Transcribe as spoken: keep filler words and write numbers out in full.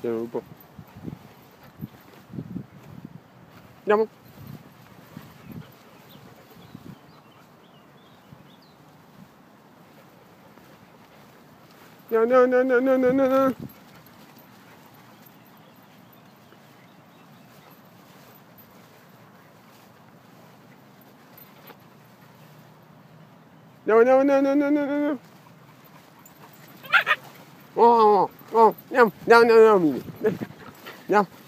Andiamo un po'. Andiamo. No, no, no, no, no, no, no. No, no, no, no, no, no, no. Oh, oh, oh, no, no, no, no, Mini. No.